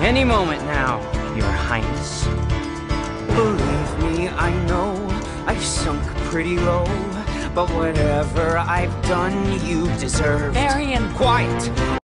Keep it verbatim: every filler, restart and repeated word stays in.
Any moment now, Your Highness. Believe me, I know I've sunk pretty low, but whatever I've done, you deserve. Varian! Quiet!